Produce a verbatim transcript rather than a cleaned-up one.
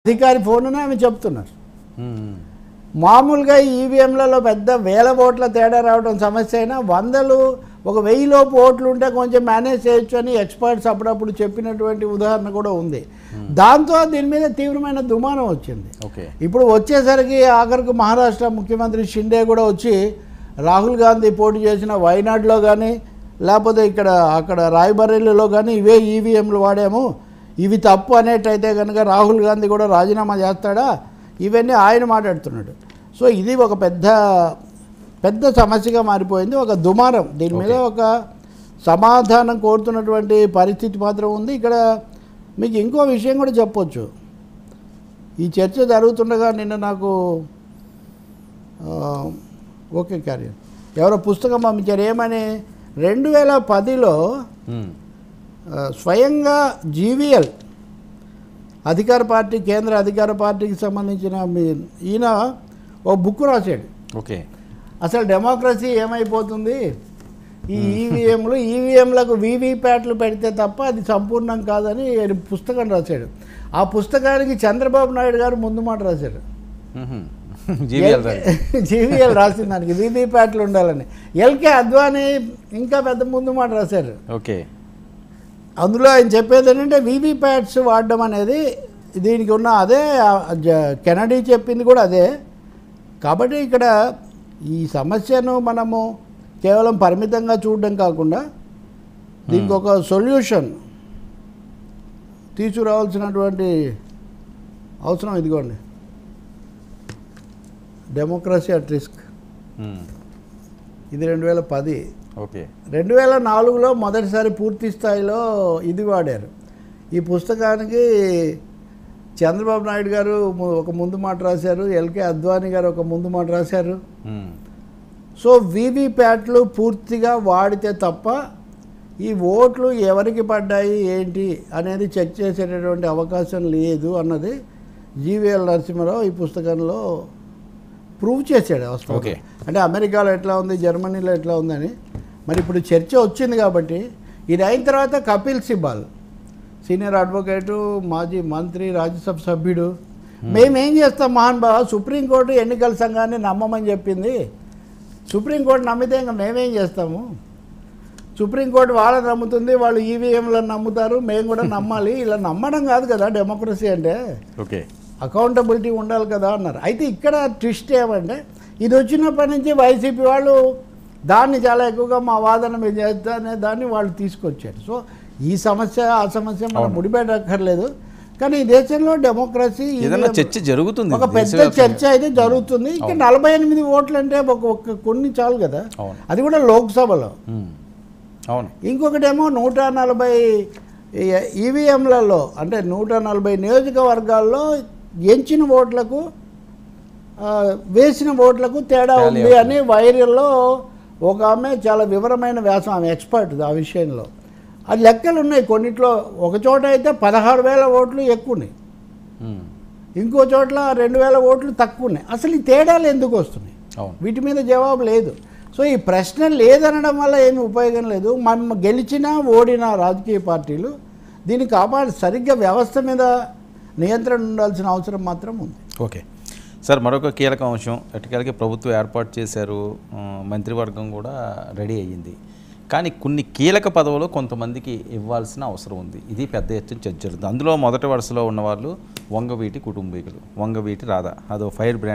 అధికారి ఫోన్నే ఆమె చెప్తున్నారు. మామూలుగా ఈవీఎంలలో పెద్ద వేల ఓట్ల తేడా రావడం సమస్య అయినా వందలు ఒక వెయ్యిలోపు ఓట్లు ఉంటే కొంచెం మేనేజ్ చేయొచ్చు అని ఎక్స్పర్ట్స్ అప్పుడప్పుడు చెప్పినటువంటి ఉదాహరణ కూడా ఉంది. దాంతో దీని మీద తీవ్రమైన దుమానం వచ్చింది. ఇప్పుడు వచ్చేసరికి ఆఖరికి మహారాష్ట్ర ముఖ్యమంత్రి షిండే కూడా వచ్చి రాహుల్ గాంధీ పోటీ చేసిన వైనాడ్లో కానీ లేకపోతే ఇక్కడ అక్కడ రాయ్బరేలీలో కానీ ఇవే ఈవీఎంలు వాడాము, ఇవి తప్పు అనేటైతే కనుక రాహుల్ గాంధీ కూడా రాజీనామా చేస్తాడా, ఇవన్నీ ఆయన మాట్లాడుతున్నాడు. సో ఇది ఒక పెద్ద పెద్ద సమస్యగా మారిపోయింది, ఒక దుమారం. దీని మీద ఒక సమాధానం కోరుతున్నటువంటి పరిస్థితి మాత్రం ఉంది. ఇక్కడ మీకు ఇంకో విషయం కూడా చెప్పొచ్చు. ఈ చర్చ జరుగుతుండగా నిన్న నాకు ఓకే క్యారియర్ ఎవరో పుస్తకం పంపించారు. ఏమని రెండు వేల పదిలో స్వయంగా జీవీఎల్ అధికార పార్టీ కేంద్ర అధికార పార్టీకి సంబంధించిన ఈయన ఓ బుక్ రాశాడు. ఓకే, అసలు డెమోక్రసీ ఏమైపోతుంది, ఈ ఈవీఎంలు ఈవీఎంలకు వీవీప్యాట్లు పెడితే తప్ప అది సంపూర్ణం కాదని పుస్తకం రాశాడు. ఆ పుస్తకానికి చంద్రబాబు నాయుడు గారు ముందు మాట రాశారు. జీవీఎల్ రాసిన దానికి వీవీప్యాట్లు ఉండాలని. ఎల్కే అద్వానీ ఇంకా పెద్ద ముందు మాట రాశారు. ఓకే, అందులో ఆయన చెప్పేది ఏంటంటే వీవీప్యాట్స్ వాడడం అనేది దీనికి ఉన్న అదే కెనడీ చెప్పింది కూడా అదే. కాబట్టి ఇక్కడ ఈ సమస్యను మనము కేవలం పరిమితంగా చూడడం కాకుండా దీనికి ఒక సొల్యూషన్ తీసుకురావాల్సినటువంటి అవసరం. ఇదిగోండి, డెమోక్రసీ అట్ రిస్క్. ఇది రెండు వేల పది. ఓకే, రెండు వేల నాలుగులో మొదటిసారి పూర్తి స్థాయిలో ఇది వాడారు. ఈ పుస్తకానికి చంద్రబాబు నాయుడు గారు ఒక ముందు మాట రాశారు, ఎల్కే అద్వానీ గారు ఒక ముందు మాట రాశారు. సో వీవీప్యాట్లు పూర్తిగా వాడితే తప్ప ఈ ఓట్లు ఎవరికి పడ్డాయి ఏంటి అనేది చెక్ చేసేటటువంటి అవకాశం లేదు అన్నది జీవీఎల్ నరసింహారావు ఈ పుస్తకంలో ప్రూవ్ చేశాడు. ఓకే, అంటే అమెరికాలో ఎట్లా ఉంది, జర్మనీలో ఎట్లా ఉందని. మరి ఇప్పుడు చర్చ వచ్చింది కాబట్టి ఇది అయిన తర్వాత కపిల్ సిబాల్ సీనియర్ అడ్వకేటు, మాజీ మంత్రి, రాజ్యసభ సభ్యుడు, మేమేం చేస్తాం మహానుభావ, సుప్రీంకోర్టు ఎన్నికల సంఘాన్ని నమ్మమని చెప్పింది, సుప్రీంకోర్టు నమ్మితే ఇంకా మేమేం చేస్తాము, సుప్రీంకోర్టు వాళ్ళని నమ్ముతుంది, వాళ్ళు ఈవీఎంలను నమ్ముతారు, మేము కూడా నమ్మాలి, ఇలా నమ్మడం కాదు కదా డెమోక్రసీ అంటే. ఓకే, అకౌంటబిలిటీ ఉండాలి కదా అన్నారు. అయితే ఇక్కడ ట్విస్ట్ ఏమంటే ఇది వచ్చినప్పటి నుంచి వైసీపీ వాళ్ళు దాన్ని చాలా ఎక్కువగా మా వాదన మీద చేస్తా అనే దాన్ని వాళ్ళు తీసుకొచ్చారు. సో ఈ సమస్య ఆ సమస్య మనం ముడిపెట్టక్కర్లేదు, కానీ ఈ దేశంలో డెమోక్రసీ చర్చ జరుగుతుంది, ఒక పెద్ద చర్చ అయితే జరుగుతుంది. ఇంకా నలభై ఎనిమిది ఓట్లు అంటే ఒక ఒక్క కొన్ని చాలు కదా, అది కూడా లోక్సభలో. అవును, ఇంకొకటేమో నూట నలభై ఈవీఎంలలో అంటే నూట నలభై నియోజకవర్గాల్లో ఎంచిన ఓట్లకు వేసిన ఓట్లకు తేడా ఉంది అని వైరల్లో ఒక ఆమె చాలా వివరమైన వ్యాసం, ఆమె ఎక్స్పర్ట్ ఆ విషయంలో. అది లెక్కలు ఉన్నాయి. కొన్నిట్లో ఒక చోట అయితే పదహారు వేల ఓట్లు ఎక్కువ ఉన్నాయి, ఇంకో చోట్ల రెండు వేల ఓట్లు తక్కువ ఉన్నాయి. అసలు ఈ తేడాలు ఎందుకు వస్తున్నాయి, వీటి మీద జవాబు లేదు. సో ఈ ప్రశ్న లేదనడం వల్ల ఏమి ఉపయోగం లేదు. మనం గెలిచినా ఓడినా రాజకీయ పార్టీలు దీన్ని కాపాడి సరిగ్గా వ్యవస్థ మీద నియంత్రణ ఉండాల్సిన అవసరం మాత్రం ఉంది. ఓకే సార్, మరొక కీలక అంశం, ఎటుకెళ్ళకి ప్రభుత్వం ఏర్పాటు చేశారు, మంత్రివర్గం కూడా రెడీ అయ్యింది, కానీ కొన్ని కీలక పదవులు కొంతమందికి ఇవ్వాల్సిన అవసరం ఉంది. ఇది పెద్ద ఎత్తున చర్చ జరుగుతుంది. అందులో మొదటి వరుసలో ఉన్నవాళ్ళు వంగవీటి కుటుంబీకులు, వంగవీటి రాధా, అదో ఫైర్ బ్రాండ్.